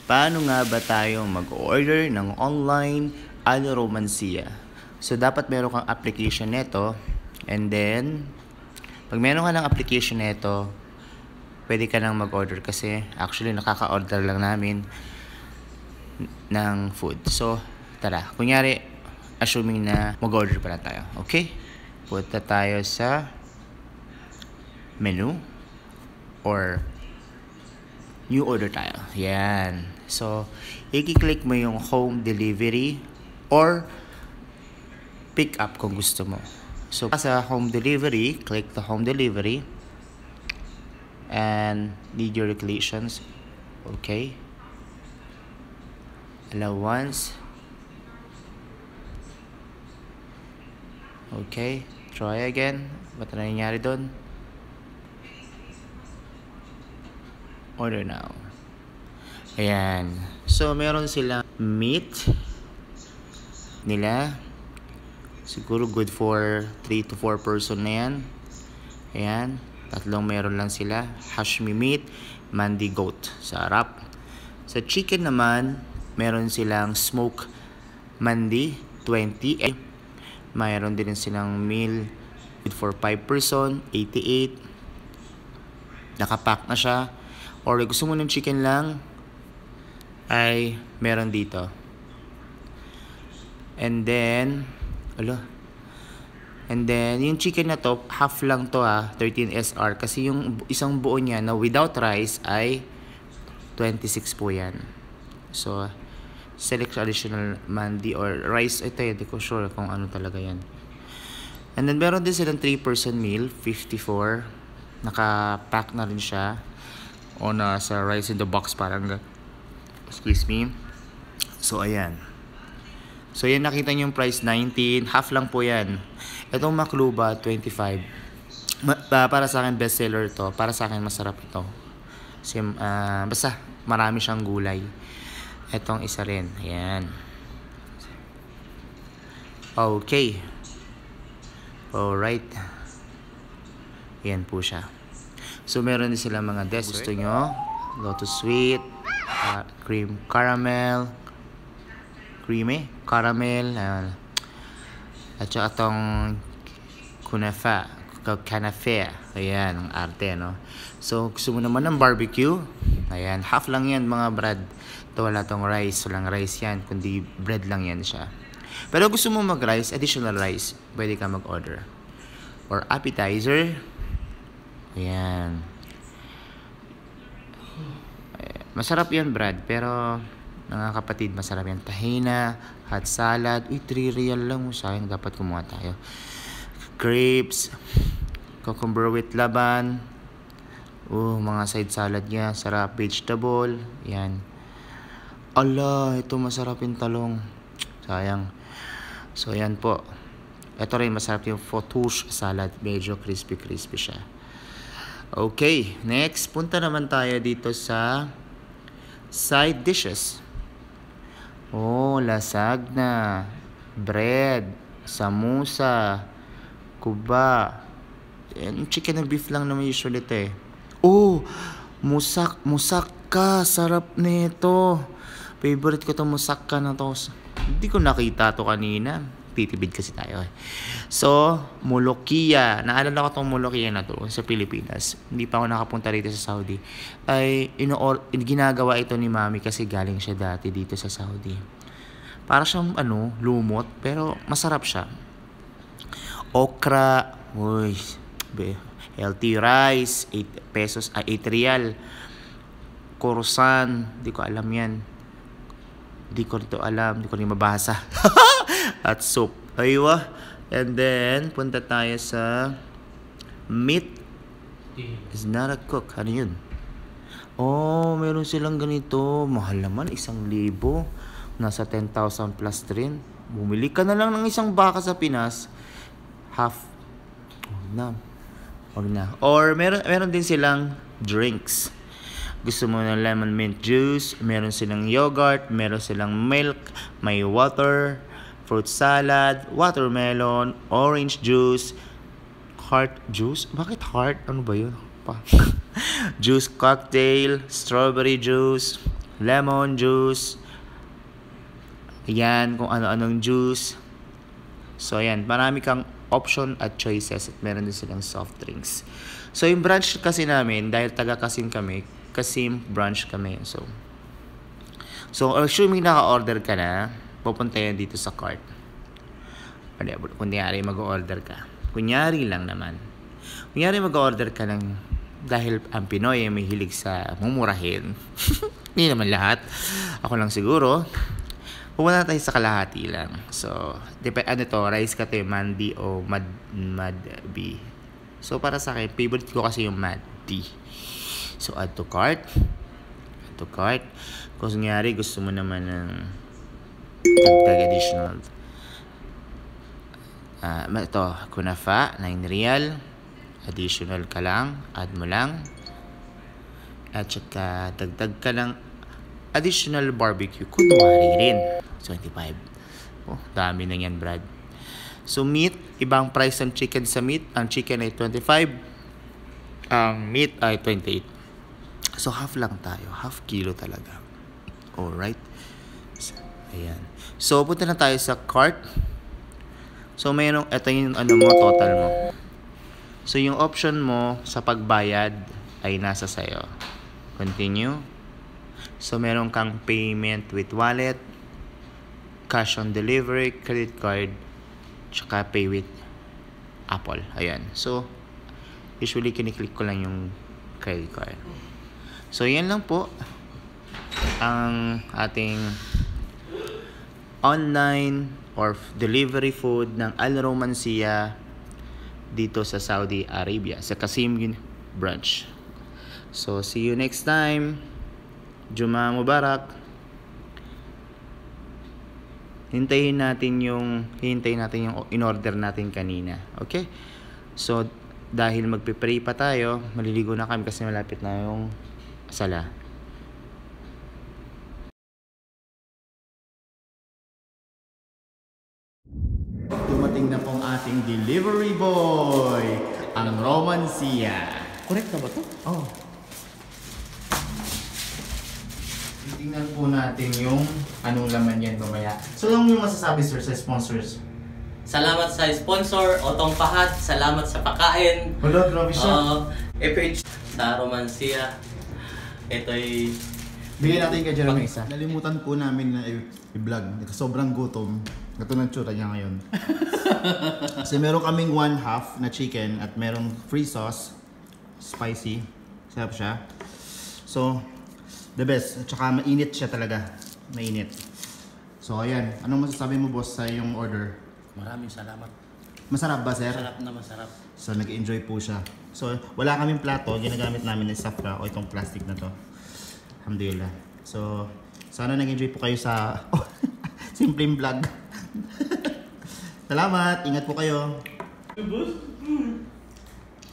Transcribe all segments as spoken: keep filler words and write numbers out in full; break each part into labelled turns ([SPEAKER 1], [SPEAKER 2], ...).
[SPEAKER 1] Paano nga ba tayo mag-order ng online ano Romansiyah? So, dapat meron kang application nito. And then, pag meron ka ng application nito, pwede ka nang mag-order kasi actually nakaka-order lang namin ng food. So, tara. Kunyari, assuming na mag-order pala tayo. Okay? Punta tayo sa menu or new order tayo. Yan. So, i-click mo yung home delivery or pick up kung gusto mo. So, sa home delivery, click the home delivery and need your regulations. Okay. Allow once. Okay. Try again. Ba't na nangyari doon? Order now. Ayan. So, meron silang meat nila. Siguro good for three to four person na yan. Ayan. Tatlong meron lang sila. Hashmi meat, mandi goat. Sarap. Sa chicken naman, meron silang smoke mandi, twenty. Eh, mayroon din silang meal good for five person, eighty-eight. Nakapack na siya. Or gusto mo ng chicken lang, ay meron dito. And then, alo, and then, yung chicken na to, half lang to ha, thirteen S R. Kasi yung isang buo niya na without rice ay twenty-six po yan. So, select additional mandi or rice. Ito eh, di ko sure kung ano talaga yan. And then, meron din silang three person meal, fifty-four. Naka-pack na rin siya. O na sa rice in the box parang, excuse me. So, ayan. So, yan nakita nyo yung price, nineteen. Half lang po yan. Itong makluba, twenty-five. Ma para sa akin, bestseller to. Para sa akin, masarap ito. Kasi, uh, basta, marami siyang gulay. Itong isa rin. Ayan. Okay. Alright. Ayan po siya. So, meron din sila mga des. Gusto nyo? Lotus sweet, uh, cream caramel, creamy, caramel, uh, at saka itong kunafa, kanafe. Ayan, ang arte, no? So, gusto mo naman ng barbecue? Ayan, half lang yan, mga brad. Ito, wala tong rice. Walang rice yan, kundi bread lang yan siya. Pero gusto mo mag-rice, additional rice, pwede ka mag-order. Or appetizer. Ayan. Masarap yan, Brad. Pero, mga kapatid, masarap yan. Tahina, hot salad. Uy, three real lang. Sayang, dapat kumuha tayo. Grapes, cucumber with laban. Oh, mga side salad niya. Sarap. Vegetable. Yan. Ala, ito masarap yung talong. Sayang. So, yan po. Ito rin, masarap yung fotouche salad. Medyo crispy-crispy siya. Okay, next, punta naman tayo dito sa side dishes. Oh, lasagna, bread, samusa, kuba. And chicken and beef lang naman usually ito eh. Oh, musak, musaka, sarap nito. Favorite ko itong musaka na to. Hindi ko nakita to kanina. Titibid kasi tayo eh. So, Molokia. Naalala ko itong Molokia na to sa Pilipinas. Hindi pa ako nakapunta rito sa Saudi. Ay, ino ginagawa ito ni Mami kasi galing siya dati dito sa Saudi. Para siyang, ano, lumot. Pero, masarap siya. Okra. Uy, healthy rice. eight pesos, ah, eight real. Croissant. Hindi ko alam yan. Hindi ko ito alam. Hindi ko rin mabasa. At soup. Aywa. And then, punta tayo sa meat is not a cook. Ano yun? Oh, meron silang ganito. Mahal naman, isang libo. Nasa ten thousand plus rin. Bumili ka na lang ng isang baka sa Pinas. Half. Huwag na. Huwag na. Or, meron, meron din silang drinks. Gusto mo ng lemon mint juice. Meron silang yogurt. Meron silang milk. May water. Fruit salad, watermelon, orange juice, heart juice. Bakit heart? Ano ba yun? Pa. Juice cocktail, strawberry juice, lemon juice. Ayan, kung ano-anong juice. So, ayan, marami kang option at choices at meron din silang soft drinks. So, yung brunch kasi namin, dahil taga-Kasim kami, Kasim brunch kami. So, so assuming naka-order ka na, pupunta yan dito sa cart. Kunyari, mag-order ka. Kunyari lang naman. Kunyari, mag-order ka ng dahil ang Pinoy ay may hilig sa mumurahin. Hindi naman lahat. Ako lang siguro. Pupunta tayo sa kalahati lang. So, dep- ano to, rice ka to, mandi o mad, mad B. So, para sa akin, favorite ko kasi yung mad D. So, add to cart. Add to cart. Kung nangyari, gusto mo naman ng dagdag additional. Uh, ito, kunafa, nine real. Additional ka lang. Add mo lang. At saka, dagdag ka ng additional barbecue. Kunwari rin. twenty-five. Oh, dami na yan, Brad. So, meat. Ibang price ang chicken sa meat. Ang chicken ay twenty-five. Ang meat ay twenty-eight. So, half lang tayo. Half kilo talaga. Alright. So, ayan. So, punta na tayo sa cart. So, mayroong, ito yung ano mo, total mo. So, yung option mo sa pagbayad ay nasa sayo. Continue. So, meron kang payment with wallet, cash on delivery, credit card, tsaka pay with Apple. Ayan. So, usually kiniklik ko lang yung credit card. So, yan lang po ang ating online or delivery food ng Al Romansiyah dito sa Saudi Arabia, sa Kasim branch. So, see you next time. Juma Mubarak. Hintayin natin yung hintayin natin yung in-order natin kanina. Okay? So, dahil magpe-pray pa tayo, maliligo na kami kasi malapit na yung sala. Dumating na pong ating delivery boy, ang Romansiyah.
[SPEAKER 2] Correct na ba to?
[SPEAKER 1] Oh. Tingnan po natin yung anong laman yan mamaya. So, yung yung masasabi, sir, sa sponsors?
[SPEAKER 2] Salamat sa sponsor, Otong Pahat. Salamat sa pakain.
[SPEAKER 1] Hello, grabe siya.
[SPEAKER 2] Uh, F H sa Romansiyah. Ito'y...
[SPEAKER 1] Bigyan natin kay Jerome isa.
[SPEAKER 3] Nalimutan po namin na i-vlog. Sobrang gutom. Ito ng tsura niya ngayon. Kasi meron kaming one half na chicken at merong free sauce. Spicy. Sarap siya. So, the best. At saka mainit siya talaga. Mainit. So, ayan. Anong masasabi mo, boss, sa yung order?
[SPEAKER 2] Maraming salamat.
[SPEAKER 3] Masarap ba, sir?
[SPEAKER 2] Masarap na masarap.
[SPEAKER 3] So, nag-enjoy po siya. So, wala kaming plato. Ginagamit namin ng safra o itong plastic na to. Alhamdulillah. So, sana nag-enjoy po kayo sa simpleng vlog. Salamat. Ingat po kayo.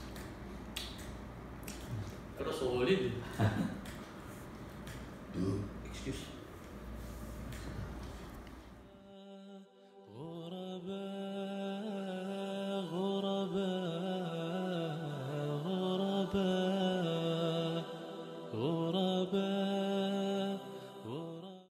[SPEAKER 2] Pero solid eh.
[SPEAKER 3] Dude.